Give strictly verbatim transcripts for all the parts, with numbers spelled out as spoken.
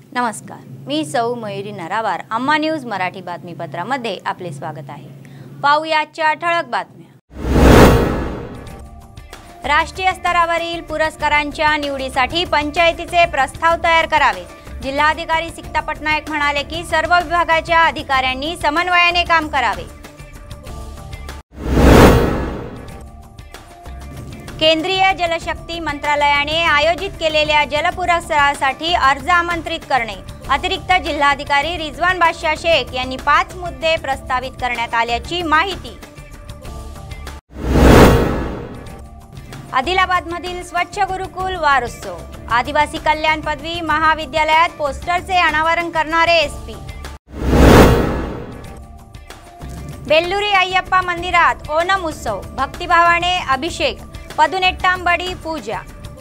नमस्कार, मी सौ मयुरी नरावार. अम्मा न्यूज मराठी बातमीपत्रामध्ये आपले स्वागत आहे. पाहुयाच्या ठळक बातम्या. राष्ट्रीय स्तरावरील पुरस्कारांच्या निवडीसाठी पंचायतीचे प्रस्ताव तयार करावे. जिल्हाधिकारी सिक्ता पटनायक म्हणाले की सर्व विभागाच्या अधिकाऱ्यांनी समन्वयाने काम करावे. केंद्रीय जलशक्ती मंत्रालयाने आयोजित केलेल्या जल पुरस्कारासाठी अर्ज आमंत्रित करणे. अतिरिक्त जिल्हाधिकारी रिजवान बादशाह शेख यांनी पाच मुद्दे प्रस्तावित करण्यात आल्याची माहिती. आदिलाबादमधील स्वच्छ गुरुकुल वारोत्सव. आदिवासी कल्याण पदवी महाविद्यालयात पोस्टरचे अनावरण करणारे एसपी. बेल्लुरी अय्यप्पा मंदिरात ओणम उत्सव. भक्तिभावाने अभिषेक, पदुनेट्टांबडी पूजा.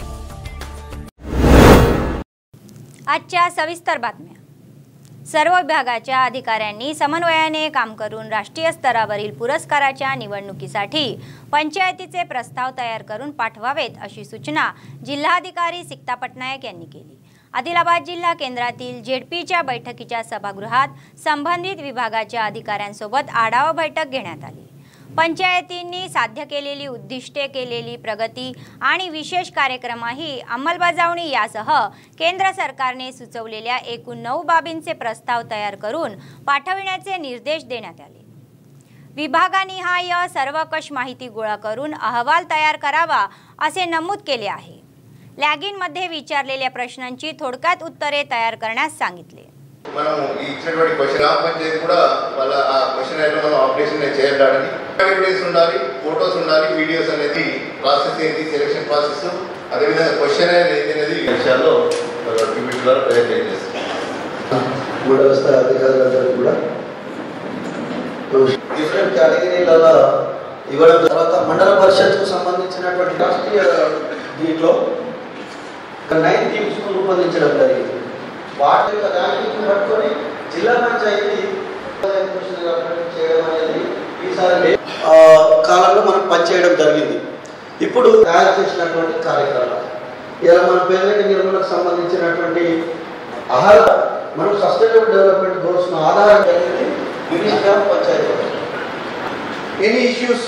आजच्या सविस्तर बातम्या. सर्व विभागाच्या अधिकाऱ्यांनी समन्वयाने काम करून राष्ट्रीय स्तरावरील पुरस्काराच्या निवडणुकीसाठी पंचायतीचे प्रस्ताव तयार करून पाठवावेत अशी सूचना जिल्हाधिकारी सिक्ता पटनायक यांनी केली. आदिलाबाद जिल्हा केंद्रातील झेडपीच्या बैठकीच्या सभागृहात संबंधित विभागाच्या अधिकाऱ्यांसोबत आढावा बैठक घेण्यात आली. पंचायतींनी साध्य केलेली उद्दिष्टे, केलेली प्रगती आणि विशेष कार्यक्रमाही अंमलबजावणी यासह केंद्र सरकारने सुचवलेल्या एकूण नऊ बाबींचे प्रस्ताव तयार करून पाठविण्याचे निर्देश देण्यात आले. विभागानिहाय सर्वकष माहिती गोळा करून अहवाल तयार करावा असे नमूद केले आहे. लॅगिनमध्ये विचारलेल्या प्रश्नांची थोडक्यात उत्तरे तयार करण्यास सांगितले. మనం ఇచ్చినటువంటి క్వశ్చన్ గ్రామ పంచాయతీ కూడా వాళ్ళ ఆ క్వశ్చన్ అయితే మనం ఆపరేషన్ చేయాలని ఎవిడెన్స్ ఉండాలి, ఫోటోస్ ఉండాలి, వీడియోస్ అనేది ప్రాసెస్ ఏంటి, సెలక్షన్ ప్రాసెస్, అదేవిధంగా క్వశ్చన్ అనేది విషయాల్లో టీవీ ద్వారా ప్రయత్నం చేస్తాం. మూడవ స్థాయి అధికారులందరూ కూడా డిఫరెంట్ కేటగిరీలలో ఇవ్వడం. తర్వాత మండల పరిషత్కు సంబంధించినటువంటి రాష్ట్రీయ దీంట్లో నైన్ టీమ్స్ రూపొందించడం జరిగింది. వాటి యొక్క ర్యాంకింగ్ పట్టుకొని జిల్లా పంచాయతీ చేయడం అనేది ఈసారి కాలంలో మనం పనిచేయడం జరిగింది. ఇప్పుడు తయారు చేసినటువంటి కార్యక్రమాలు ఇలా మన పేదరిక నిర్మూలనకు సంబంధించినటువంటి ఆహార మనం సస్టైనబుల్ డెవలప్మెంట్ గోల్స్ ఆధారం కలిగింది ministry of Panchayati. Any issues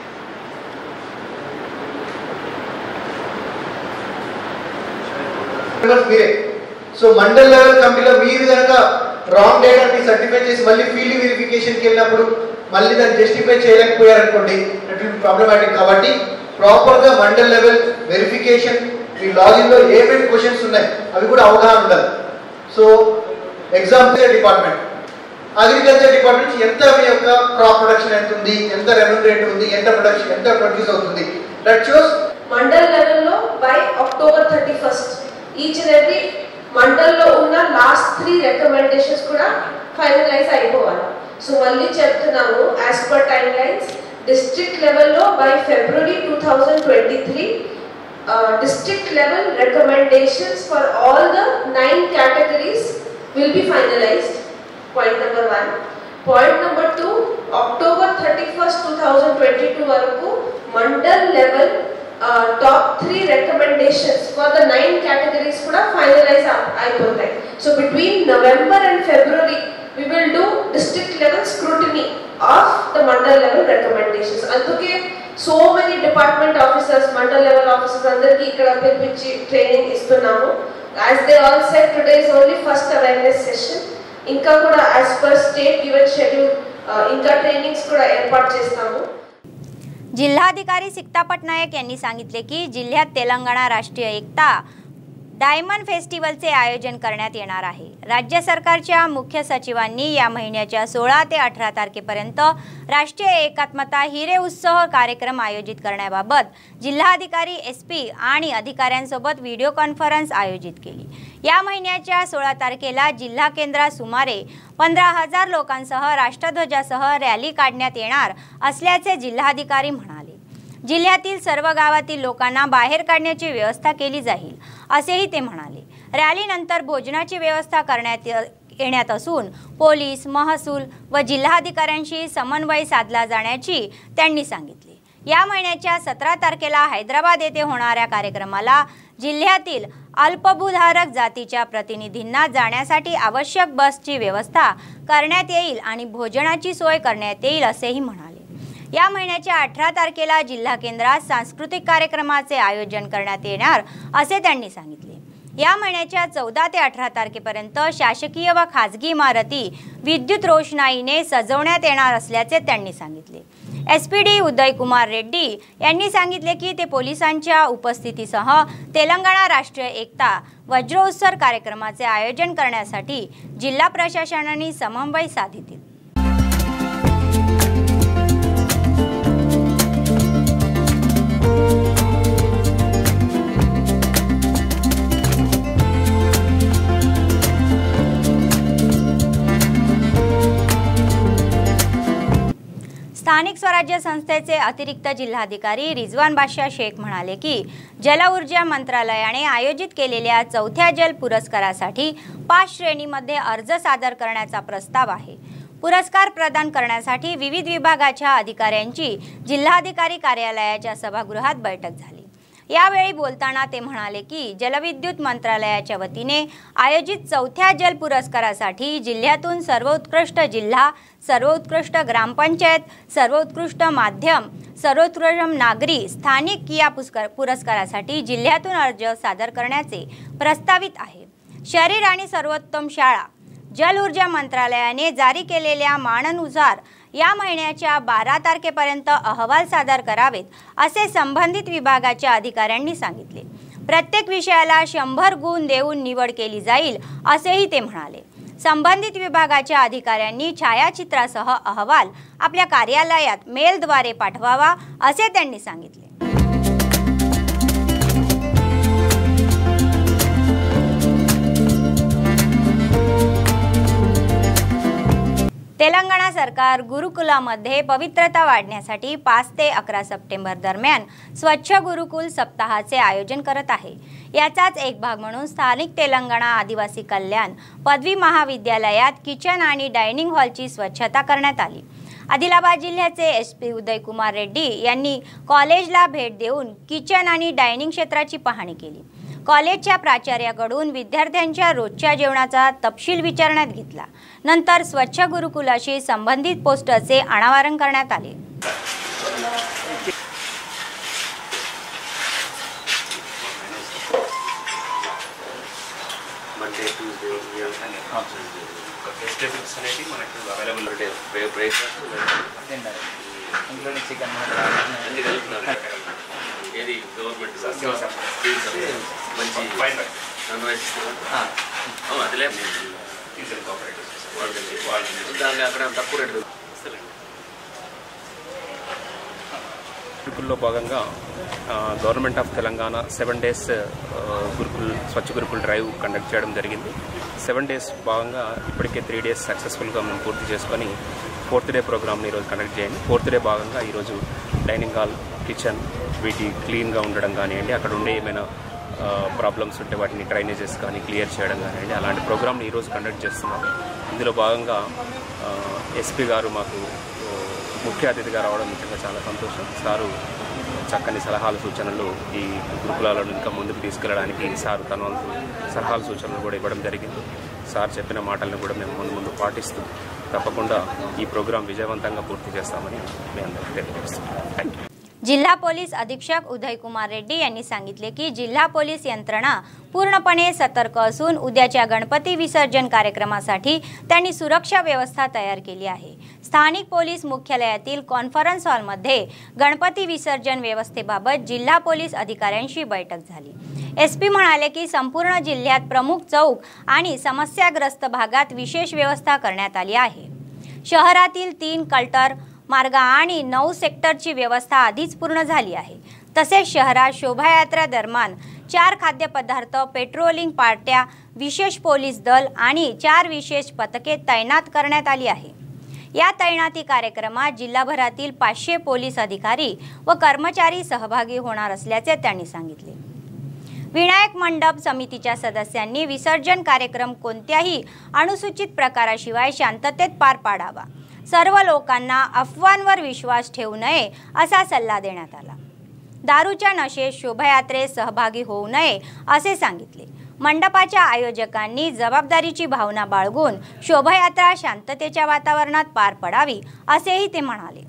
మీరే సో మండల్ లెవెల్ కమిటీలో మీరు కనుక రాంగ్ డేటాని సర్టిఫై చేసి మళ్ళీ ఫీల్డ్ వెరిఫికేషన్కి వెళ్ళినప్పుడు మళ్ళీ దాన్ని జస్టిఫై చేయలేకపోయారనుకోండి, ప్రాబ్లమాటిక్. కాబట్టి ప్రాపర్గా మండల్ లెవెల్ వెరిఫికేషన్, మీ లాగిన్లో ఏమేమి క్వశ్చన్స్ ఉన్నాయి అవి కూడా అవగాహన ఉండాలి. So example department, agriculture department ఎంత మీ యొక్క క్రాప్ ప్రొడక్షన్ ఎంత ఉంది, ఎంత రెవెన్యూ రేట్ ఉంది, ఎంత ప్రొడక్షన్ ఎంత ప్రొడ్యూస్ అవుతుంది, దట్ షోస్. మండల్ లెవెల్లో by October thirty first each and every మండల్లో ఉన్న లాస్ట్ త్రీ రికమెండేషన్స్ కూడా ఫైనలైజ్ అయిపోవాలి. సో మళ్ళీ చెప్తున్నాము, as per timelines district లెవెల్లో by February two thousand twenty three district level recommendations for all the nine categories will be finalised. Point number one. Point number two, October thirty first two thousand twenty two వరకు mandal level top three recommendations for the nine categories కూడా finalise అయిపోతాయి. So between November and February we will do district level scrutiny of the mandal level recommendations. అందుకే so many department officers, mandal level officers అందరికి ఇక్కడ పిలిపించి training ఇస్తున్నాము. as they all said, today is only first awareness session. ఇంకా కూడా as per state given schedule ఇంకా trainings కూడా ఏర్పాటు చేస్తాము. जिल्हाधिकारी सिक्ता पटनायक यांनी सांगितले की जिल्ह्यात तेलंगणा राष्ट्रीय एकता डायमंड फेस्टिवलचे आयोजन करण्यात येणार आहे. राज्य सरकारच्या मुख्य सचिवांनी या महिन्याच्या सोळा ते अठरा तारखेपर्यंत राष्ट्रीय एकात्मता हिरे उत्सव कार्यक्रम आयोजित करण्याबाबत जिल्हाधिकारी, एसपी आणि अधिकाऱ्यांसोबत व्हिडिओ कॉन्फरन्स आयोजित केली. या महिन्याच्या सोळा तारखेला जिल्हा केंद्रात सुमारे पंधरा हजार लोकांसह राष्ट्रध्वजासह रॅली काढण्यात येणार असल्याचे जिल्हाधिकारी म्हणाले. जिल्ह्यातील सर्व गावातील लोकांना बाहेर काढण्याची व्यवस्था केली जाईल असेही ते म्हणाले. रॅलीनंतर भोजनाची व्यवस्था करण्यात येण्यात असून पोलीस, महसूल व जिल्हाधिकाऱ्यांशी समन्वय साधला जाण्याची त्यांनी सांगितले. या महिन्याच्या सतरा तारखेला हैदराबाद येथे होणाऱ्या कार्यक्रमाला जिल्ह्यातील अल्पभूधारक जातीच्या प्रतिनिधींना जाण्यासाठी आवश्यक बसची व्यवस्था करण्यात येईल आणि भोजनाची सोय करण्यात येईल असेही म्हणाले। या महिन्याच्या अठरा तारखेला जिल्हा केंद्रात सांस्कृतिक कार्यक्रमाचे आयोजन करण्यात येणार असे त्यांनी सांगितले। या महिन्याच्या चौदा ते अठरा तारखेपर्यंत शासकीय व खाजगी इमारती विद्युत रोषणाईने सजवण्यात येणार असल्याचे त्यांनी सांगितले। एसपीडी उदय कुमार रेड्डी यांनी सांगितले की ते पोलिसांच्या उपस्थितीसह तेलंगणा राष्ट्रीय एकता वज्रोत्सव कार्यक्रमाचे आयोजन करण्यासाठी जिल्हा प्रशासनाने समन्वय साधित। स्थानिक स्वराज्य संस्थेचे अतिरिक्त जिल्हाधिकारी रिजवान बादशाह शेख म्हणाले की जल ऊर्जा मंत्रालयाने आयोजित केलेल्या चौथ्या जल पुरस्कारासाठी पाच श्रेणीमध्ये अर्ज सादर करण्याचा प्रस्ताव आहे। पुरस्कार प्रदान करण्यासाठी विविध विभागाच्या अधिकाऱ्यांची जिल्हाधिकारी कार्यालयाच्या सभागृहात बैठक झाली। यावेळी बोलताना ते म्हणाले की जलविद्युत मंत्रालयाच्या वतीने आयोजित चौथ्या जल पुरस्कारासाठी जिल्ह्यातून सर्वोत्कृष्ट जिल्हा, सर्वोत्कृष्ट ग्रामपंचायत, सर्वोत्कृष्ट माध्यम, सर्वोत्कृष्ट नागरी स्थानिक या पुरस्कारासाठी जिल्ह्यातून अर्ज सादर करण्याचे प्रस्तावित आहे। शहरी आणि सर्वोत्तम शाळा जल ऊर्जा मंत्रालयाने जारी केलेल्या मानानुसार या महिन्याच्या बारा तारखेपर्यंत अहवाल सादर करावेत असे संबंधित विभागाच्या अधिकाऱ्यांनी सांगितले। प्रत्येक विषयाला शंभर गुण देऊन निवड केली जाईल असेही ते म्हणाले। संबंधित विभागाच्या अधिकाऱ्यांनी छायाचित्रासह अहवाल आपल्या कार्यालयात मेलद्वारे पाठवावा असे त्यांनी सांगितले। तेलंगणा सरकार गुरुकुलामध्ये पवित्रता वाढण्यासाठी पाच ते अकरा सप्टेंबर दरम्यान स्वच्छ गुरुकुल सप्ताहाचे आयोजन करत आहे। याचाच एक भाग म्हणून स्थानिक तेलंगणा आदिवासी कल्याण पदवी महाविद्यालयात किचन आणि डायनिंग हॉलची स्वच्छता करण्यात आली। आदिलाबाद जिल्ह्याचे एसपी उदय कुमार रेड्डी यांनी कॉलेजला भेट देऊन किचन आणि डायनिंग क्षेत्राची पाहणी केली। कॉलेजच्या प्राचार्याकडून विद्यार्थ्यांच्या रोजच्या जेवणाचा तपशील विचारण्यात घेतला। नंतर स्वच्छ गुरुकुलाशी संबंधित पोस्टरचे अनावरण करण्यात आले। ఏది గవర్నమెంట్ మంచి నాన్ వెజ్ అదిలే దాన్ని అక్కడ తక్కువ రేటు గురుకుల్లో భాగంగా government of Telangana seven days Gurukul Swachh Gurukul drive conduct చేయడం జరిగింది। సెవెన్ డేస్ భాగంగా ఇప్పటికే త్రీ డేస్ సక్సెస్ఫుల్గా మేము పూర్తి చేసుకొని ఫోర్త్ డే ప్రోగ్రామ్ని ఈరోజు కండక్ట్ చేయండి। ఫోర్త్ డే భాగంగా ఈరోజు డైనింగ్ హాల్, కిచెన్ వీటి క్లీన్గా ఉండడం కానివ్వండి, అక్కడ ఉండే ఏమైనా ప్రాబ్లమ్స్ ఉంటే వాటిని డ్రైనేజెస్ కానీ క్లియర్ చేయడం కానివ్వండి, అలాంటి ప్రోగ్రామ్ని ఈరోజు కండక్ట్ చేస్తున్నాము। ఇందులో భాగంగా ఎస్పీ గారు మాకు ముఖ్య అతిథిగా రావడం నిజంగా చాలా సంతోషం। సారు చక్కని సలహాలు సూచనలు ఈ గురుకులాలను ఇంకా ముందుకు తీసుకెళ్ళడానికి సారు తన వంతు సలహాలు సూచనలు కూడా ఇవ్వడం జరిగింది। సార్ చెప్పిన మాటలను కూడా మేము ముందు ముందు పాటిస్తూ తప్పకుండా ఈ ప్రోగ్రాం విజయవంతంగా పూర్తి చేస్తామని మీ అందరికీ తెలియజేస్తున్నాం। Thank you. जिल्हा पोलीस अधीक्षक उदय कुमार रेड्डी यांनी सांगितले की जिल्हा पोलीस यंत्रणा पूर्णपणे सतर्क असून उद्याच्या गणपती विसर्जन कार्यक्रमासाठी त्यांनी सुरक्षा व्यवस्था तयार केली आहे। स्थानिक पोलीस मुख्यालयातील कॉन्फरन्स हॉलमध्ये गणपती विसर्जन व्यवस्थेबाबत जिल्हा पोलीस अधिकाऱ्यांशी बैठक झाली। एसपी म्हणाले की संपूर्ण जिल्ह्यात प्रमुख चौक आणि समस्याग्रस्त भागात विशेष व्यवस्था करण्यात आली आहे। शहरातील तीन कल्टर मार्ग आणि नऊ सेक्टरची व्यवस्था आधीच पूर्ण झाली आहे। तसेच शहरात शोभायात्रा दरम्यान चार खाद्यपदार्थ पेट्रोलिंग पार्ट्या, विशेष पोलीस दल आणि चार विशेष पथके तैनात करण्यात आली आहे। या तैनाती कार्यक्रमात जिल्हाभरातील पाचशे पोलीस अधिकारी व कर्मचारी सहभागी होणार असल्याचे त्यांनी सांगितले। विनायक मंडप समितीच्या सदस्यांनी विसर्जन कार्यक्रम कोणत्याही अनुसूचित प्रकाराशिवाय शांततेत पार पाडावा। सर्व लोकांना अफवांवर विश्वास ठेवू नये असा सल्ला देण्यात आला। दारूच्या नशेत शोभायात्रेत सहभागी होऊ नये असे सांगितले। मंडपाच्या आयोजकांनी जबाबदारीची भावना बाळगून शोभायात्रा शांततेच्या वातावरणात पार पडावी असेही ते म्हणाले।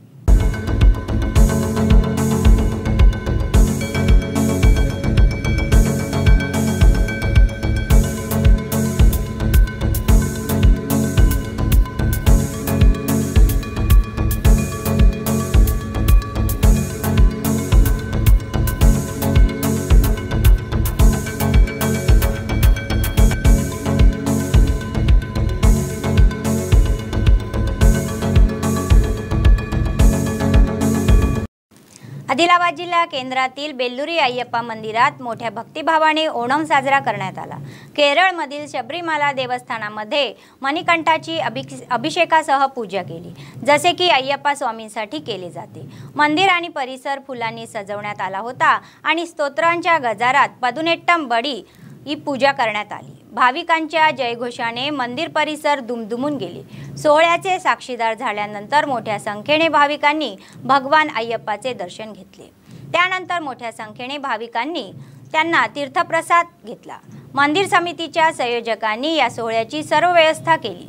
आदिलाबाद जिल्हा केंद्रातील बेल्लुरी अय्यप्पा मंदिरात मोठ्या भक्तिभावाने ओणम साजरा करण्यात आला। केरळमधील शबरीमाला देवस्थानामध्ये मणिकंठाची अभिषेकासह पूजा केली, जसे की अय्यप्पा स्वामींसाठी केले जाते। मंदिर आणि परिसर फुलांनी सजवण्यात आला होता आणि स्तोत्रांच्या गजारात पदुनेट्टम बडी ही पूजा करण्यात आली। भाविकांच्या जयघोषाने मंदिर परिसर दुमदुमून गेले। सोहळ्याचे साक्षीदार झाल्यानंतर मोठ्या संख्येने भाविकांनी भगवान अय्यप्पाचे दर्शन घेतले। त्यानंतर मोठ्या संख्येने भाविकांनी त्यांना तीर्थप्रसाद घेतला। मंदिर समितीच्या संयोजकांनी या सोहळ्याची सर्व व्यवस्था केली।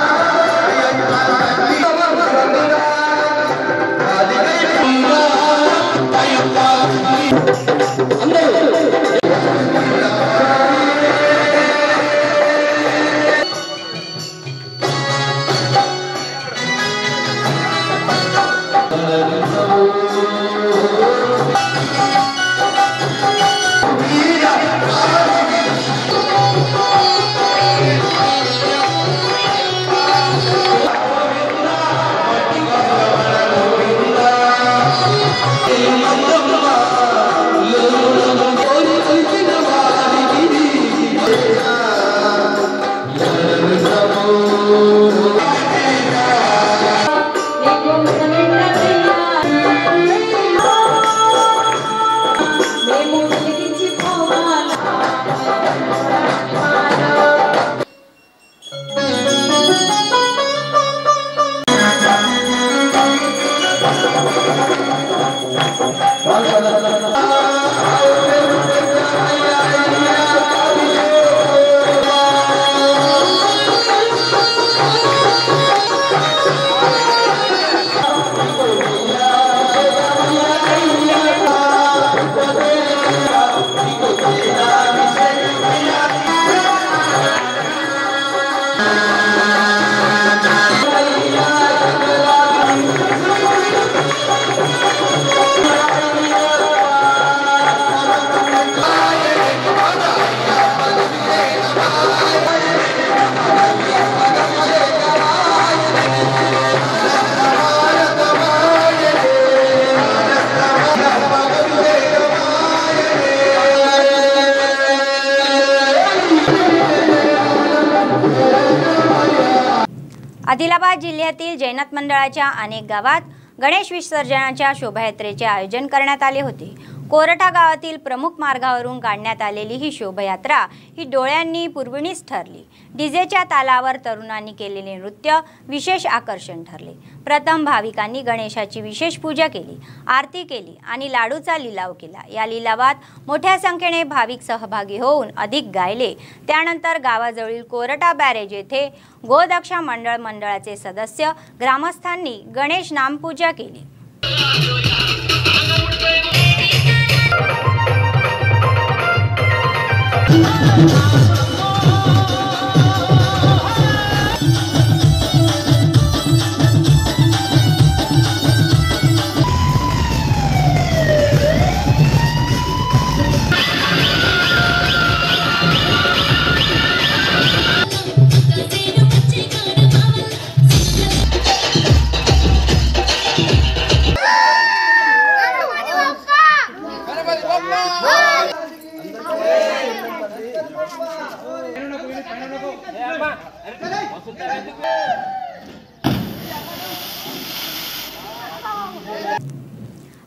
आदिलाबाद जिल्ह्यातील जैनत मंडळाच्या अनेक गावात गणेश विसर्जनाच्या शोभायात्रेचे आयोजन करण्यात आले होते। कोरटा गावातील प्रमुख मार्गावरून काढण्यात आलेली ही शोभायात्रा ही डोळ्यांनी पुरविणीच ठरली। डीजेच्या तालावर तरुणांनी केलेले नृत्य विशेष आकर्षण ठरले। प्रथम भाविकांनी गणेशाची विशेष पूजा केली, आरती केली आणि लाडूचा लिलाव केला। या लिलावात मोठ्या संख्येने भाविक सहभागी होऊन अधिक गायले। त्यानंतर गावाजवळील कोरटा बॅरेज येथे गोदक्षा मंडळ मंडळाचे सदस्य ग्रामस्थांनी गणेश नामपूजा केली।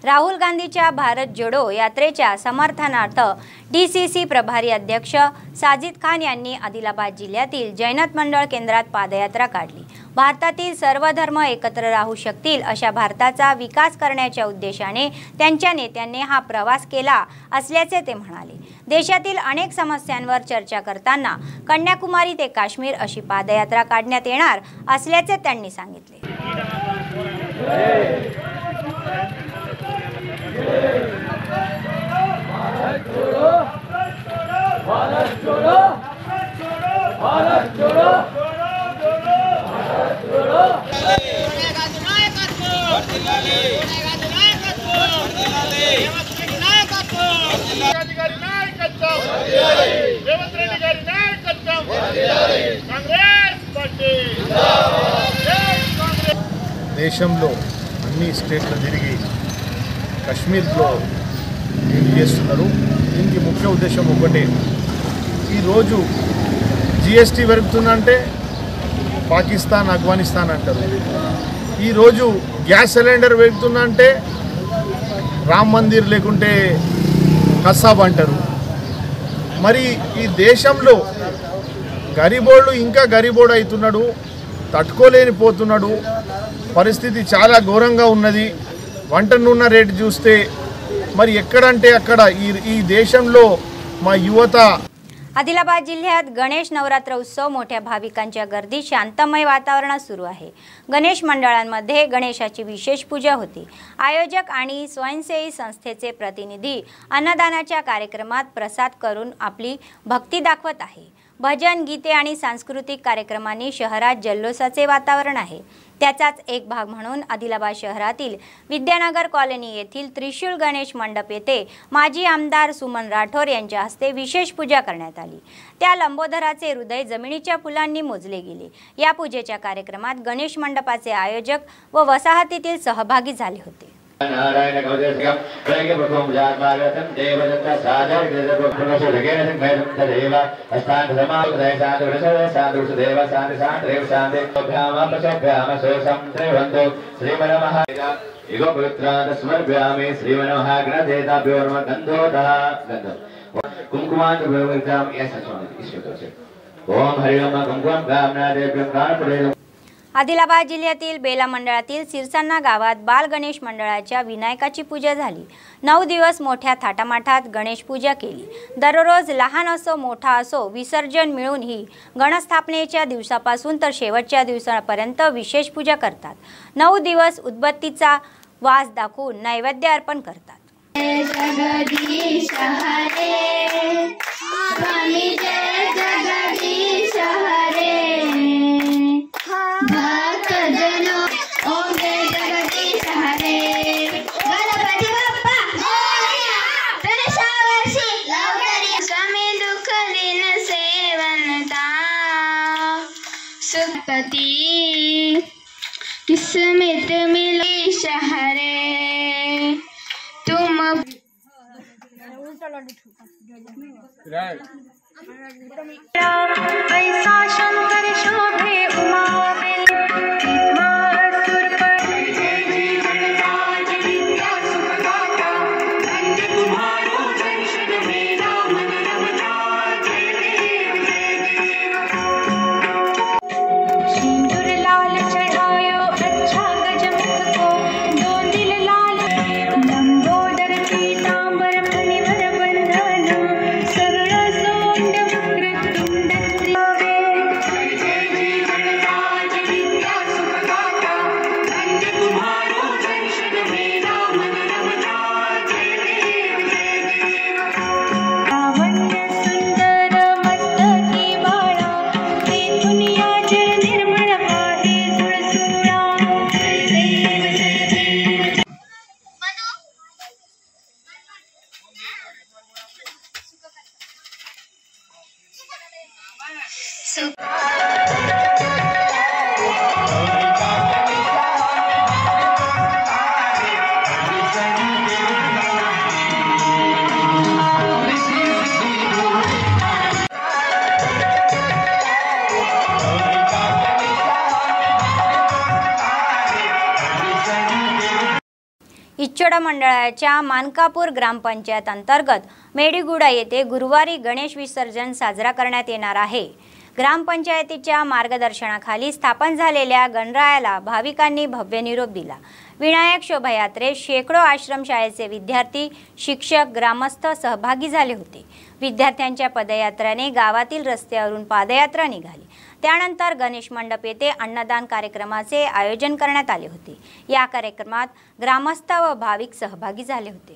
राहुल गांधीच्या भारत जोडो यात्रेच्या समर्थनार्थ डी सी सी प्रभारी अध्यक्ष साजिद खान यांनी आदिलाबाद जिल्ह्यातील जैनत मंडळ केंद्रात पादयात्रा काढली। भारतातील सर्व धर्म एकत्र राहू शकतील अशा भारताचा विकास करण्याच्या उद्देशाने त्यांच्या नेत्यांनी हा प्रवास केला असल्याचे ते म्हणाले। देशातील अनेक समस्यांवर चर्चा करताना कन्याकुमारी ते काश्मीर अशी पादयात्रा काढण्यात येणार असल्याचे त्यांनी सांगितले। भारत जोड़ो, भारत जोड़ो, भारत जोड़ो, भारत जोड़ो। దేశంలో అన్ని స్టేట్ల తిరిగి కాశ్మీర్లో ఏం చేస్తున్నారు? దీనికి ముఖ్య ఉద్దేశం ఒకటే, ఈరోజు జిఎస్టీ పెరుగుతుందంటే పాకిస్తాన్ ఆఫ్ఘనిస్తాన్ అంటారు, ఈరోజు గ్యాస్ సిలిండర్ పెరుగుతుందంటే రామ్ మందిర్ లేకుంటే కసాబ్ అంటారు। మరి ఈ దేశంలో గరీబోళ్ళు ఇంకా గరీబోడు అవుతున్నాడు, తట్టుకోలేనిపోతున్నాడు, పరిస్థితి చాలా ఘోరంగా ఉన్నది। వంట నూనె రేటు చూస్తే మరి ఎక్కడంటే అక్కడ ఈ ఈ దేశంలో మా యువత आदिलाबाद जिल्ह्यात गणेश नवरात्र उत्सव मोठ्या भाविकांच्या गर्दीत शांतमय वातावरणात सुरू आहे। गणेश मंडळांमध्ये गणेशाची विशेष पूजा होती। आयोजक आणि स्वयंसेवी संस्थेचे प्रतिनिधी अन्नदानाच्या कार्यक्रमात प्रसाद करून आपली भक्ती दाखवत आहे। भजन गीते आणि सांस्कृतिक कार्यक्रमांनी शहरात जल्लोषाचे वातावरण आहे। त्याचाच एक भाग म्हणून आदिलाबाद शहरातील विद्यानगर कॉलनी येथील त्रिशूल गणेश मंडप येथे माजी आमदार सुमन राठोर यांच्या हस्ते विशेष पूजा करण्यात आली। त्या लंबोदराचे हृदय जमिनीच्या फुलांनी मोजले गेले। या पूजेच्या कार्यक्रमात गणेश मंडपाचे आयोजक व वसाहतीतील सहभागी झाले होते। नारायण गौदेशकं प्रगे प्रथम जातमागतं देवदत्त सादर प्रकाश लगेन संगमेदं तदेव अस्तान समाउदय साधुरसव साधुसदेव शांति शांतिरेव शांति भ्याम प्रचभ्याम सोसं त्रिवंतो श्रीमनमः इगो पवित्रात् समर्पयामि श्रीमनमः गणदेवताभ्यो नमः गन्धोतः गन्धो कुंकुमांत प्रवर्ताम ऐसा स्वामी ईश्वर से ओम हरि ओम कुंकुम कामनादेव्यं कामपुरेण। आदिलाबाद जिल्ह्यातील बेला मंडळातील सिरसान्ना गावात बाल गणेश मंडळाच्या विनायकाची पूजा झाली। नऊ दिवस मोठ्या थाटामाटात गणेश पूजा केली। दररोज लहान असो मोठा असो विसर्जन मिळून ही गणस्थापनेच्या दिवसापासून तर शेवटच्या दिवसापर्यंत विशेष पूजा करतात। नऊ दिवस उदबत्तीचा वास दाखवून नैवेद्य अर्पण करतात। जगदीश हरे स्वामी जय जगदीश हरे भक्त जनो ओम जय जगदीश हरे गणपती बाप्पा मोरया गणेशावर्षी लवकर स्वामी दुःख दिन सेवनता सुखपती स्मित मिलेश हरे तुम ऐसा शंकर शोभे उमा इच्छोडा मंडळाच्या मानकापूर ग्रामपंचायत अंतर्गत मेडीगुडा येथे गुरुवारी गणेश विसर्जन साजरा करण्यात येणार आहे। ग्रामपंचायतीच्या मार्गदर्शनाखाली स्थापन झालेल्या गणरायाला भाविकांनी भव्य निरोप दिला। विनायक शोभायात्रेत शेकडो आश्रमशाळेचे विद्यार्थी, शिक्षक, ग्रामस्थ सहभागी झाले होते। विद्यार्थ्यांच्या पदयात्रेने गावातील रस्त्यावरून पादयात्रा निघाली। त्यानंतर गणेश मंडप येथे अन्नदान कार्यक्रमाचे आयोजन करण्यात आले होते। या कार्यक्रमात ग्रामस्थ व भाविक सहभागी झाले होते।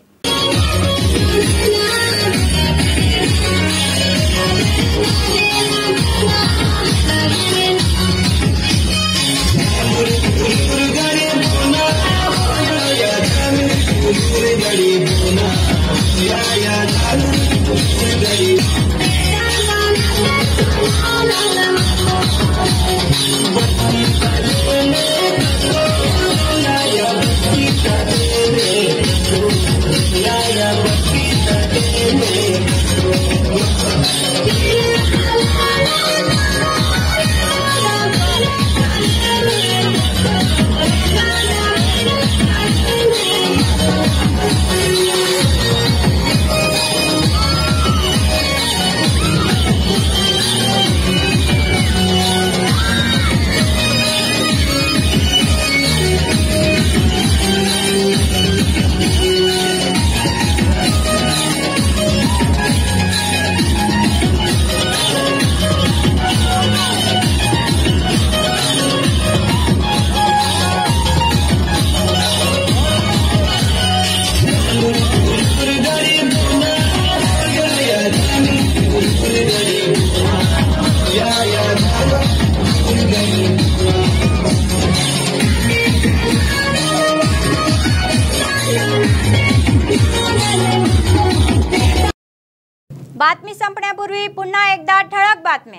बातमी संपण्यापूर्वी पुन्हा एकदा ठळक बातम्या।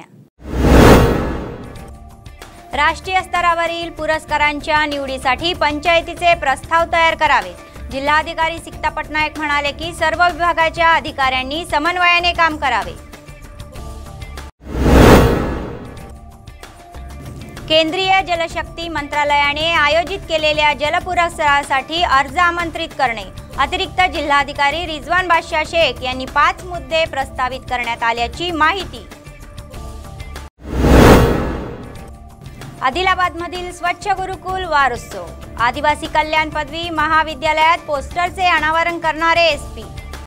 राष्ट्रीय स्तरावरील पुरस्कारांच्या निवडीसाठी पंचायतीचे प्रस्ताव तयार करावे। जिल्हाधिकारी सिक्ता पटनायक म्हणाले की सर्व विभागाच्या अधिकाऱ्यांनी समन्वयाने काम करावे। केंद्रीय जलशक्ती मंत्रालयाने आयोजित केलेल्या जल पुरस्कारासाठी अर्ज आमंत्रित करणे। अतिरिक्त जिल्हाधिकारी रिजवान बादशाह शेख यांनी पाच मुद्दे प्रस्तावित करण्यात आल्याची माहिती। आदिलाबादमधील स्वच्छ गुरुकुल वारोत्सव, आदिवासी कल्याण पदवी महाविद्यालयात पोस्टरचे अनावरण करणारे एसपी।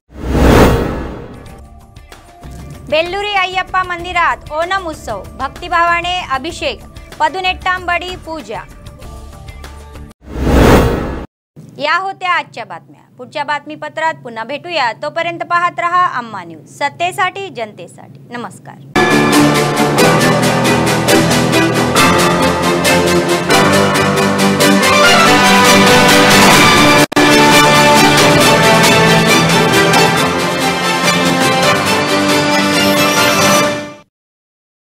बेल्लुरी अय्यप्पा मंदिरात ओणम उत्सव, भक्तिभावाने अभिषेक, पदुनेट्टांबडी पूजा। या होत्या आजच्या बातम्या। पुढच्या बातमीपत्रात पुन्हा भेटूया। तोपर्यंत पाहत रहा अम्मा न्यूज, सत्तेसाठी जनतेसाठी। नमस्कार।